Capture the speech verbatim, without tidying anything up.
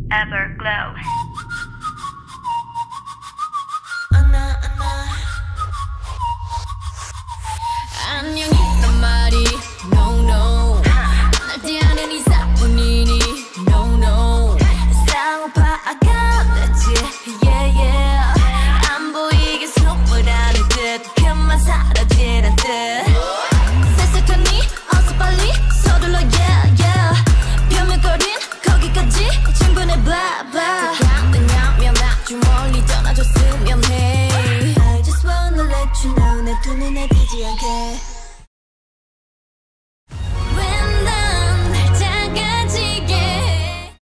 Everglow. 안아 안아 안녕이란 말이 no no 날 대하는 이사뿐이니 no no 쌍파가 됐지 yeah yeah 안 보이게 숨으라는 듯 그만 사라지는 듯 셀색하니 어서 빨리 서둘러 yeah yeah 벼물거린 거기까지 충분해 blah blah 가능하면 아주 멀리 떠나줬으면 해 I just wanna let you know 내 두 눈에 띄지 않게